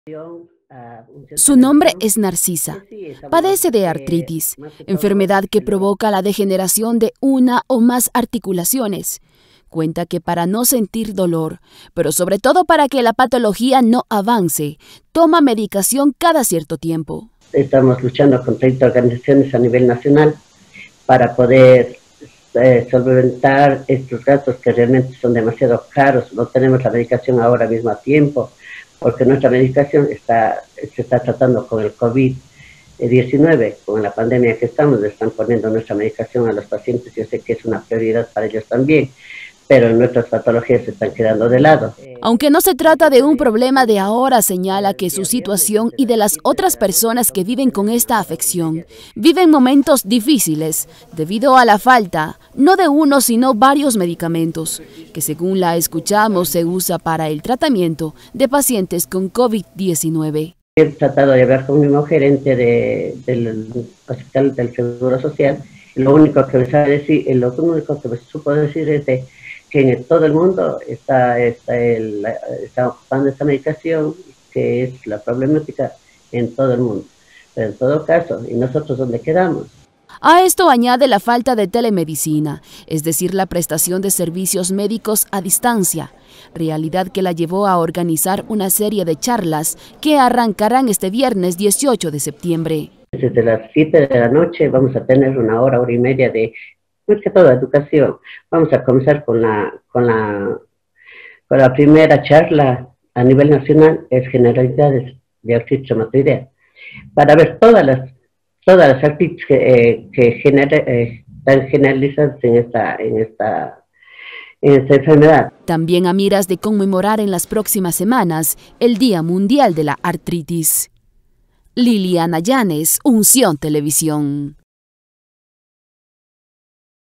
Su nombre es Narcisa. Padece de artritis, enfermedad que provoca la degeneración de una o más articulaciones. Cuenta que para no sentir dolor, pero sobre todo para que la patología no avance, toma medicación cada cierto tiempo. Estamos luchando con 30 organizaciones a nivel nacional para poder solventar estos gastos que realmente son demasiado caros. No tenemos la medicación ahora mismo a tiempo, porque nuestra medicación se está tratando con el COVID-19, con la pandemia que estamos, le están poniendo nuestra medicación a los pacientes. Yo sé que es una prioridad para ellos también, pero nuestras patologías se están quedando de lado. Aunque no se trata de un problema de ahora, señala que su situación y de las otras personas que viven con esta afección viven momentos difíciles debido a la falta, no de uno sino varios medicamentos, que según la escuchamos se usa para el tratamiento de pacientes con COVID-19. He tratado de hablar con mi gerente del Hospital del Seguro Social. Lo único que me sabe decir, lo único que me supo decir es que en todo el mundo está ocupando esta medicación, que es la problemática en todo el mundo. Pero en todo caso, ¿y nosotros dónde quedamos? A esto añade la falta de telemedicina, es decir, la prestación de servicios médicos a distancia, realidad que la llevó a organizar una serie de charlas que arrancarán este viernes 18 de septiembre. Desde las 7 de la noche vamos a tener una hora y media de, más que todo, educación. Vamos a comenzar con la primera charla a nivel nacional, es generalidades de artritis reumatoidea, para ver todas las artritis que están generalizadas en esta enfermedad. También a miras de conmemorar en las próximas semanas el Día Mundial de la Artritis. Liliana Llanes, Unción Televisión.